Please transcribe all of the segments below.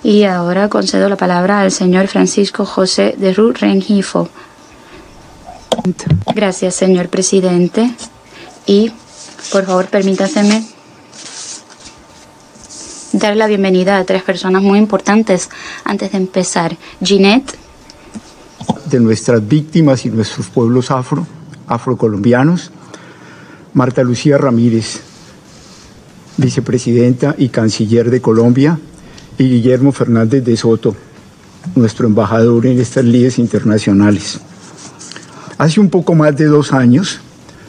Y ahora concedo la palabra al señor Francisco José de Rengifo. Gracias, señor presidente. Y, por favor, permítaseme dar la bienvenida a tres personas muy importantes antes de empezar. Ginette. De nuestras víctimas y nuestros pueblos afrocolombianos. Marta Lucía Ramírez, vicepresidenta y canciller de Colombia. Y Guillermo Fernández de Soto, nuestro embajador en estas lides internacionales. Hace un poco más de 2 años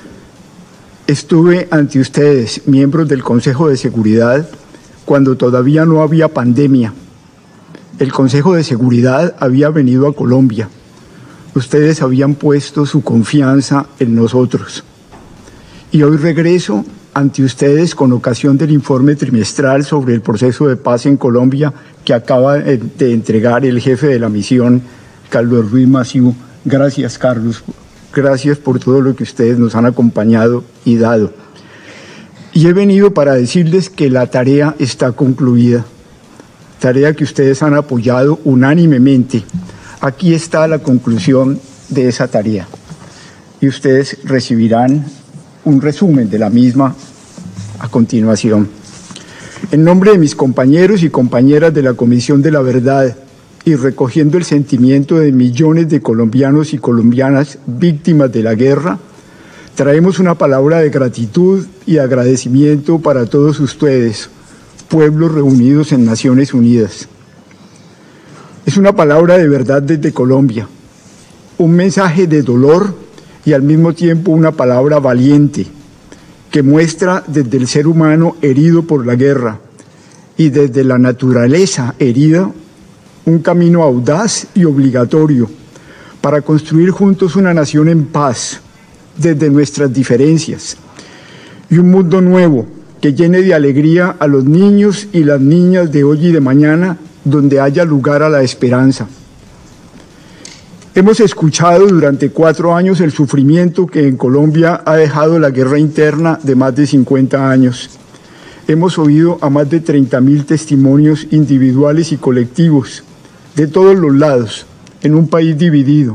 estuve ante ustedes, miembros del Consejo de Seguridad, cuando todavía no había pandemia. El Consejo de Seguridad había venido a Colombia. Ustedes habían puesto su confianza en nosotros. Y hoy regreso ante ustedes con ocasión del informe trimestral sobre el proceso de paz en Colombia que acaba de entregar el jefe de la misión, Carlos Ruiz Massieu. Gracias, Carlos. Gracias por todo lo que ustedes nos han acompañado y dado. Y he venido para decirles que la tarea está concluida, tarea que ustedes han apoyado unánimemente. Aquí está la conclusión de esa tarea y ustedes recibirán un resumen de la misma a continuación. En nombre de mis compañeros y compañeras de la Comisión de la Verdad y recogiendo el sentimiento de millones de colombianos y colombianas víctimas de la guerra, traemos una palabra de gratitud y agradecimiento para todos ustedes, pueblos reunidos en Naciones Unidas. Es una palabra de verdad desde Colombia, un mensaje de dolor y al mismo tiempo una palabra valiente que muestra desde el ser humano herido por la guerra y desde la naturaleza herida un camino audaz y obligatorio para construir juntos una nación en paz desde nuestras diferencias y un mundo nuevo que llene de alegría a los niños y las niñas de hoy y de mañana, donde haya lugar a la esperanza. Hemos escuchado durante 4 años el sufrimiento que en Colombia ha dejado la guerra interna de más de 50 años. Hemos oído a más de 30.000 testimonios individuales y colectivos de todos los lados, en un país dividido.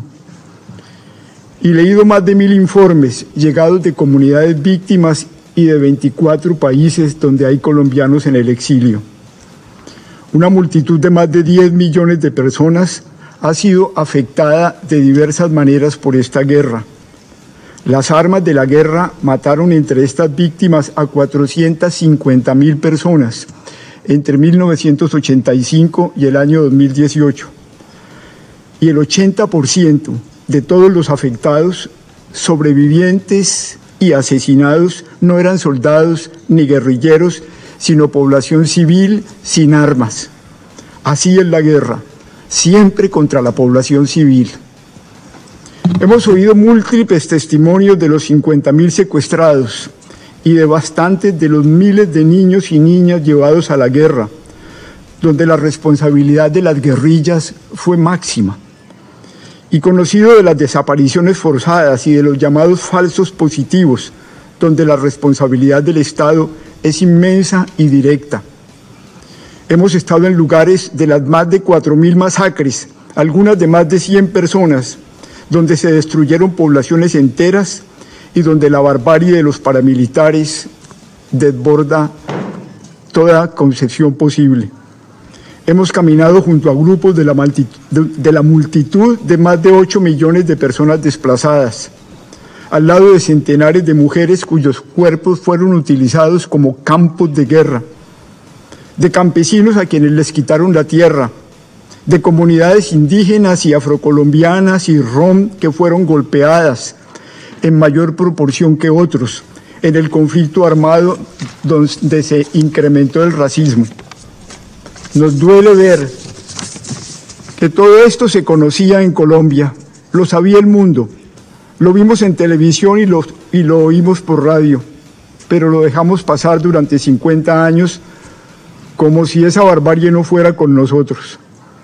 Y leído más de 1.000 informes llegados de comunidades víctimas y de 24 países donde hay colombianos en el exilio. Una multitud de más de 10 millones de personas ha sido afectada de diversas maneras por esta guerra. Las armas de la guerra mataron entre estas víctimas a 450.000 personas entre 1985 y el año 2018. Y el 80% de todos los afectados, sobrevivientes y asesinados no eran soldados ni guerrilleros, sino población civil sin armas. Así es la guerra, siempre contra la población civil. Hemos oído múltiples testimonios de los 50.000 secuestrados y de bastantes de los miles de niños y niñas llevados a la guerra, donde la responsabilidad de las guerrillas fue máxima. Y conocido de las desapariciones forzadas y de los llamados falsos positivos, donde la responsabilidad del Estado es inmensa y directa. Hemos estado en lugares de las más de 4.000 masacres, algunas de más de 100 personas, donde se destruyeron poblaciones enteras y donde la barbarie de los paramilitares desborda toda concepción posible. Hemos caminado junto a grupos de la multitud de más de 8 millones de personas desplazadas, al lado de centenares de mujeres cuyos cuerpos fueron utilizados como campos de guerra, de campesinos a quienes les quitaron la tierra, de comunidades indígenas y afrocolombianas y rom que fueron golpeadas en mayor proporción que otros en el conflicto armado donde se incrementó el racismo. Nos duele ver que todo esto se conocía en Colombia, lo sabía el mundo, lo vimos en televisión y lo oímos por radio, pero lo dejamos pasar durante 50 años como si esa barbarie no fuera con nosotros.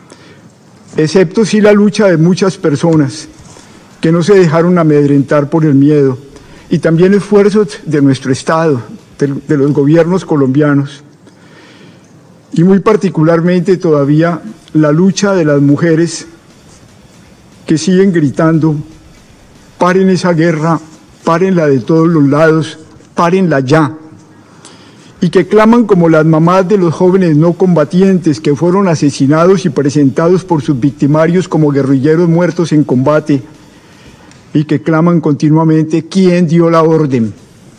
Excepto sí la lucha de muchas personas que no se dejaron amedrentar por el miedo, y también esfuerzos de nuestro Estado, de los gobiernos colombianos. y muy particularmente todavía la lucha de las mujeres que siguen gritando: paren esa guerra, párenla de todos los lados, párenla ya, y que claman como las mamás de los jóvenes no combatientes que fueron asesinados y presentados por sus victimarios como guerrilleros muertos en combate, y que claman continuamente: ¿quién dio la orden?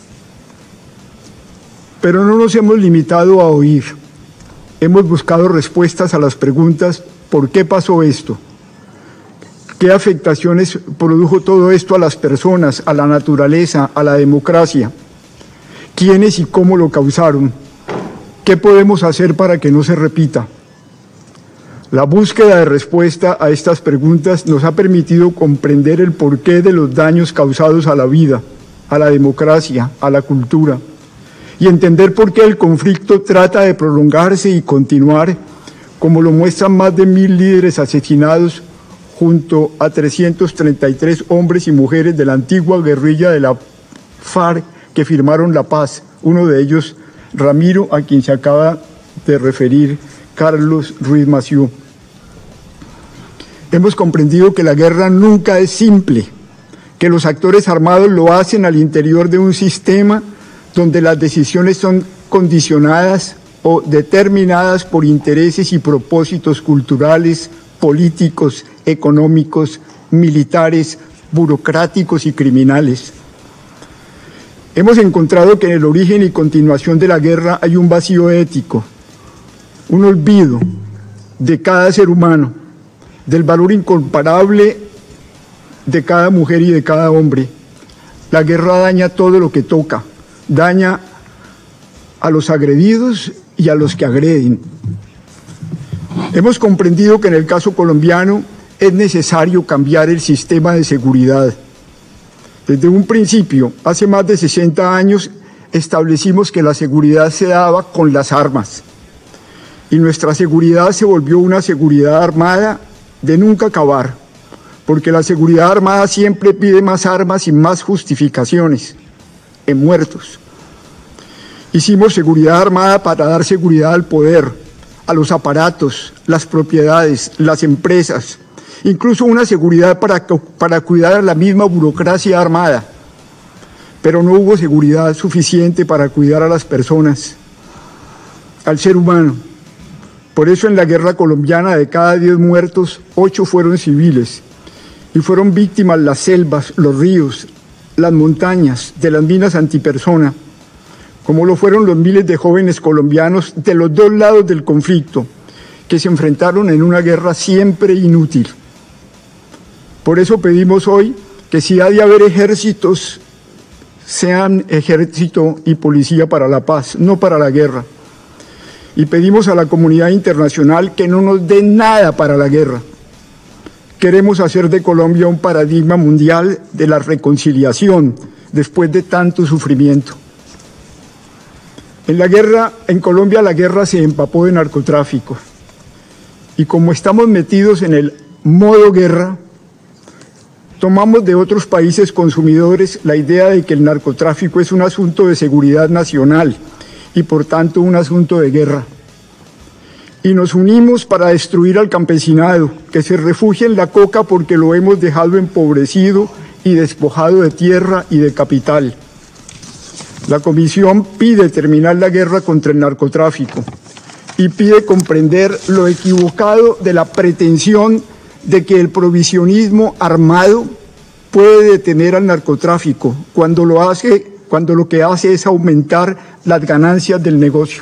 Pero no nos hemos limitado a oír, hemos buscado respuestas a las preguntas: ¿por qué pasó esto? ¿Qué afectaciones produjo todo esto a las personas, a la naturaleza, a la democracia? ¿Quiénes y cómo lo causaron? ¿Qué podemos hacer para que no se repita? La búsqueda de respuesta a estas preguntas nos ha permitido comprender el porqué de los daños causados a la vida, a la democracia, a la cultura, y entender por qué el conflicto trata de prolongarse y continuar, como lo muestran más de 1000 líderes asesinados junto a 333 hombres y mujeres de la antigua guerrilla de la FARC que firmaron la paz, uno de ellos Ramiro, a quien se acaba de referir Carlos Ruiz Massieu. Hemos comprendido que la guerra nunca es simple, que los actores armados lo hacen al interior de un sistema donde las decisiones son condicionadas o determinadas por intereses y propósitos culturales, políticos, económicos, militares, burocráticos y criminales. Hemos encontrado que en el origen y continuación de la guerra hay un vacío ético, un olvido de cada ser humano, del valor incomparable de cada mujer y de cada hombre. La guerra daña todo lo que toca, daña a los agredidos y a los que agreden. Hemos comprendido que en el caso colombiano es necesario cambiar el sistema de seguridad. Desde un principio, hace más de 60 años, establecimos que la seguridad se daba con las armas. Y nuestra seguridad se volvió una seguridad armada de nunca acabar, porque la seguridad armada siempre pide más armas y más justificaciones en muertos. Hicimos seguridad armada para dar seguridad al poder, a los aparatos, las propiedades, las empresas, incluso una seguridad para cuidar a la misma burocracia armada. Pero no hubo seguridad suficiente para cuidar a las personas, al ser humano. Por eso en la guerra colombiana, de cada 10 muertos, 8 fueron civiles, y fueron víctimas las selvas, los ríos, las montañas, de las minas antipersona, como lo fueron los miles de jóvenes colombianos de los dos lados del conflicto, que se enfrentaron en una guerra siempre inútil. Por eso pedimos hoy que si ha de haber ejércitos, sean ejército y policía para la paz, no para la guerra. Y pedimos a la comunidad internacional que no nos dé nada para la guerra. Queremos hacer de Colombia un paradigma mundial de la reconciliación después de tanto sufrimiento. En Colombia la guerra se empapó de narcotráfico. Y como estamos metidos en el modo guerra, tomamos de otros países consumidores la idea de que el narcotráfico es un asunto de seguridad nacional y por tanto un asunto de guerra. Y nos unimos para destruir al campesinado, que se refugia en la coca porque lo hemos dejado empobrecido y despojado de tierra y de capital. La Comisión pide terminar la guerra contra el narcotráfico y pide comprender lo equivocado de la pretensión de que el provisionismo armado puede detener al narcotráfico cuando lo que hace es aumentar las ganancias del negocio.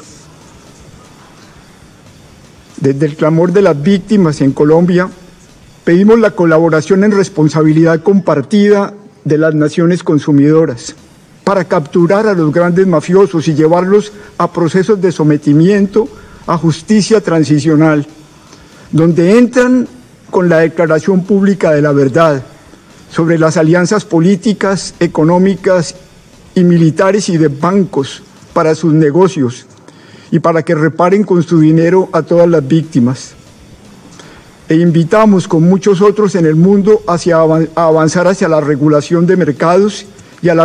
Desde el clamor de las víctimas en Colombia, pedimos la colaboración en responsabilidad compartida de las naciones consumidoras para capturar a los grandes mafiosos y llevarlos a procesos de sometimiento a justicia transicional, donde entran con la declaración pública de la verdad sobre las alianzas políticas, económicas y militares y de bancos para sus negocios y para que reparen con su dinero a todas las víctimas. E invitamos con muchos otros en el mundo a avanzar hacia la regulación de mercados y a la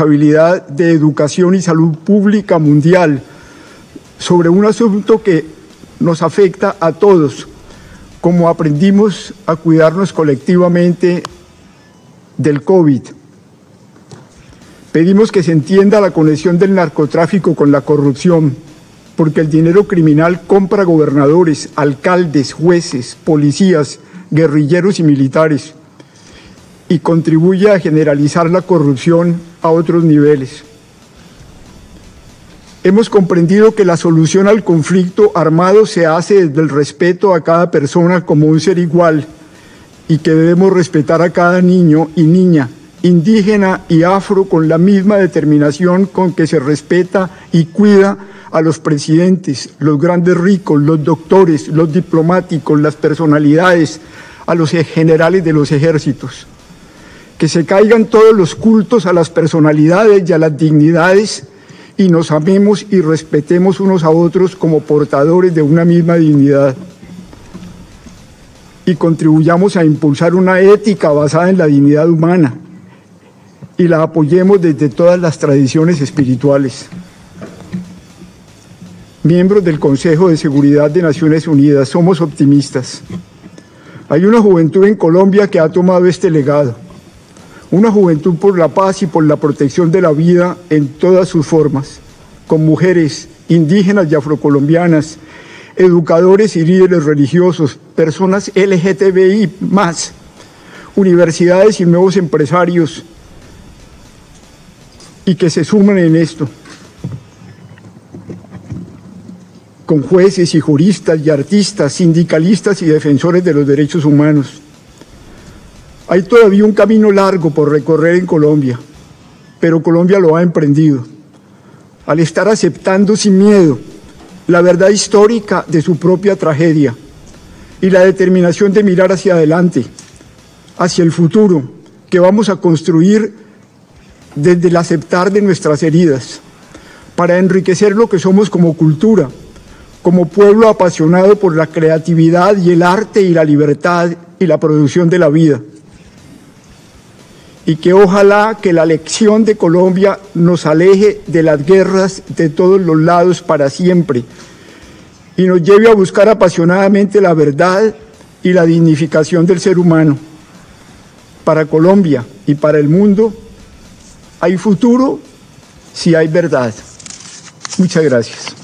responsabilidad de educación y salud pública mundial sobre un asunto que nos afecta a todos, como aprendimos a cuidarnos colectivamente del COVID. Pedimos que se entienda la conexión del narcotráfico con la corrupción, porque el dinero criminal compra gobernadores, alcaldes, jueces, policías, guerrilleros y militares, y contribuye a generalizar la corrupción a otros niveles. Hemos comprendido que la solución al conflicto armado se hace desde el respeto a cada persona como un ser igual y que debemos respetar a cada niño y niña, indígena y afro, con la misma determinación con que se respeta y cuida a los presidentes, los grandes ricos, los doctores, los diplomáticos, las personalidades, a los generales de los ejércitos. Que se caigan todos los cultos a las personalidades y a las dignidades y nos amemos y respetemos unos a otros como portadores de una misma dignidad. Y contribuyamos a impulsar una ética basada en la dignidad humana y la apoyemos desde todas las tradiciones espirituales. Miembros del Consejo de Seguridad de Naciones Unidas, somos optimistas. Hay una juventud en Colombia que ha tomado este legado. Una juventud por la paz y por la protección de la vida en todas sus formas, con mujeres indígenas y afrocolombianas, educadores y líderes religiosos, personas LGTBI+, universidades y nuevos empresarios, y que se suman en esto, con jueces y juristas y artistas, sindicalistas y defensores de los derechos humanos. Hay todavía un camino largo por recorrer en Colombia, pero Colombia lo ha emprendido. Al estar aceptando sin miedo la verdad histórica de su propia tragedia y la determinación de mirar hacia adelante, hacia el futuro que vamos a construir desde el aceptar de nuestras heridas, para enriquecer lo que somos como cultura, como pueblo apasionado por la creatividad y el arte y la libertad y la producción de la vida. Y que ojalá que la lección de Colombia nos aleje de las guerras de todos los lados para siempre y nos lleve a buscar apasionadamente la verdad y la dignificación del ser humano. Para Colombia y para el mundo hay futuro si hay verdad. Muchas gracias.